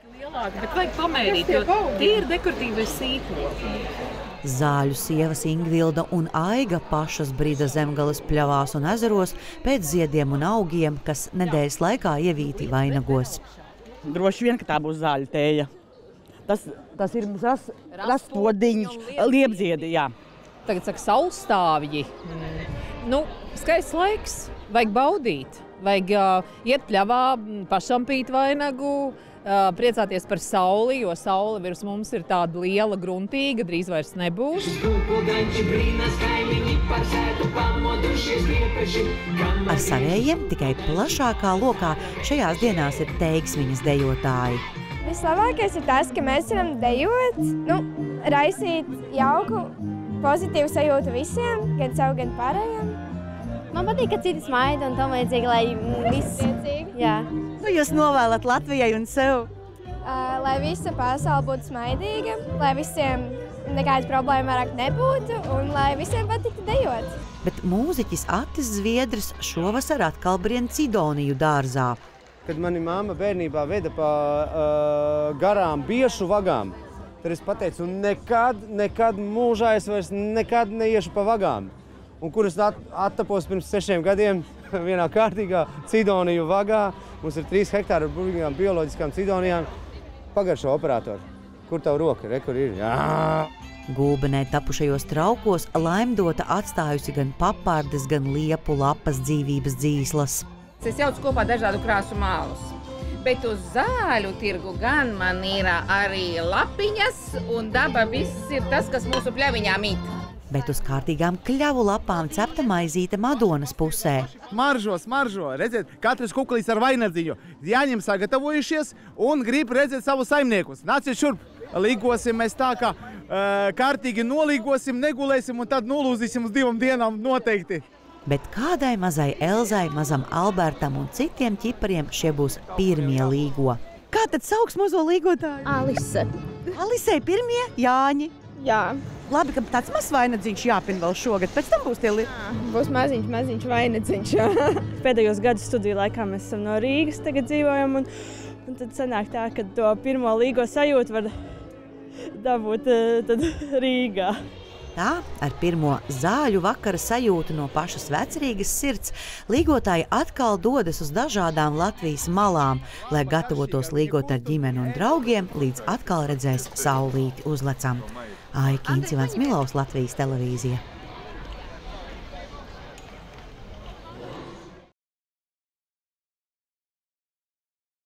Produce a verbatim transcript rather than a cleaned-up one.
Lielāki, bet vajag pamērīt, jo tie ir dekoratīvais sīkloki. Zāļu sievas Ingvilda un Aiga pašas brida Zemgales pļavās un ezeros pēc ziediem un augiem, kas nedēļas laikā ievīti vainagos. Droši vien, ka tā būs zāļu tēja. Tas, tas ir mums ras, rastpodiņš, liepziedi, jā. Tagad saka saulstāvji. Nu, skaists laiks, vajag baudīt. Vajag uh, iet pļavā, pašam pīt vainagu, uh, priecāties par sauli, jo saule virs mums ir tāda liela, gruntīga, drīz vairs nebūs. Ar savējiem tikai plašākā lokā šajās dienās ir teiksmiņas dejotāji. Vislabākais ir tas, ka mēs varam dejot, nu, raisīt jauku, pozitīvu sajūtu visiem, gan sev, gan pārējiem. Man patīk, ka citi smaida un tam vajadzīgi, lai viss... Jā. Nu, jūs novēlat Latvijai un sev? Uh, lai visa pasaule būtu smaidīga, lai visiem nekādas problēma vairāk nebūtu un lai visiem patiktu dejot. Bet mūziķis Atis Zviedris šovasar atkal brien Cidoniju dārzā. Kad mani mamma bērnībā veda pa uh, garām biešu vagām, tad es pateicu, nekad, nekad mūžā es vairs nekad neiešu pa vagām. Un kur es attapos pirms sešiem gadiem vienā kārtīgā Cidoniju vagā. Mums ir trīs hektāri ar burvīgām bioloģiskām cidonijām. Pagaršo operatoru. Kur tavu roka? Re, kur ir? Jā! Gulbenē tapušajos traukos laimdota atstājusi gan papārdes, gan liepu lapas dzīvības dzīslas. Es jaucu kopā dažādu krāsu mālus. Bet uz zāļu tirgu gan man ir arī lapiņas, un daba viss ir tas, kas mūsu pļaviņā mīt. Bet uz kārtīgām kļavu lapām cepta maizīte Madonas pusē. Smaržo, smaržo. Redziet, katrs kuklīs ar vainadziņu. Jāņem sagatavojušies un grib redzēt savus saimniekus. Nāciet šurp, līgosim mēs tā, kā uh, kārtīgi nolīgosim, negulēsim un tad nolūzīsim uz divām dienām noteikti. Bet kādai mazai Elzai, mazam Albertam un citiem ķipariem šie būs pirmie līgo. Kā tad sauks mazo līgotāju? Alise. Alisei pirmie Jāņi. Jā. Labi, ka tāds mazs vainagdziņš jāpin vēl šogad, pēc tam būs tie li... Jā, būs maziņš, maziņš vainagdziņš. Pēdējos gadu studiju laikā mēs esam no Rīgas tagad dzīvojam, un, un tad sanāk tā, ka to pirmo līgo sajūtu var dabūt tad Rīgā. Tā, ar pirmo zāļu vakara sajūtu no pašas Vecrīgas sirds, līgotāji atkal dodas uz dažādām Latvijas malām, lai gatavotos līgot ar ģimeni un draugiem, līdz atkal redzēs saulīti uzlecam. Aiki Incivans Milovs, Latvijas televīzija.